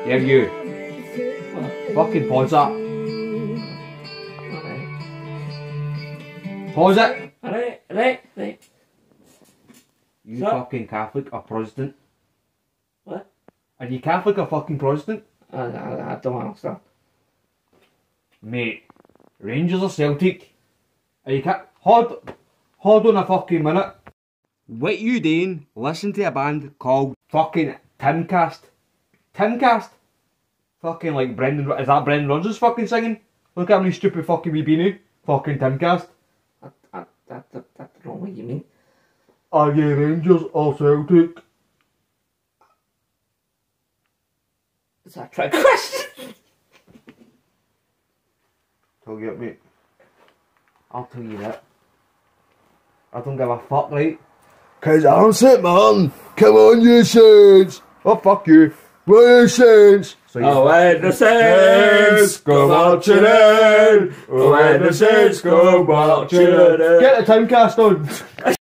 Yeah, you. What? Fucking pause that. Alright. Pause it. Right. You Shut. fucking Catholic or Protestant? What? Are you Catholic or fucking Protestant? I don't understand. Mate, Rangers or Celtic? Are you hold on a fucking minute. What you doing? Listen to a band called fucking Timcast. Timcast? Fucking like Brendan, is that Brendan Rodgers fucking singing? Look how many stupid fucking we been in. Fucking Timcast. I don't know what you mean. Are you Rangers or Celtic? Is that a trick question? Tell you what, mate. I'll tell you that. I don't give a fuck, right? Cause I'm Stmirren. Come on, you Saints. Oh, fuck you. We're you Saints. So Oh, when the Saints go marching in. Oh, when the Saints go marching in. Get the Timecast on.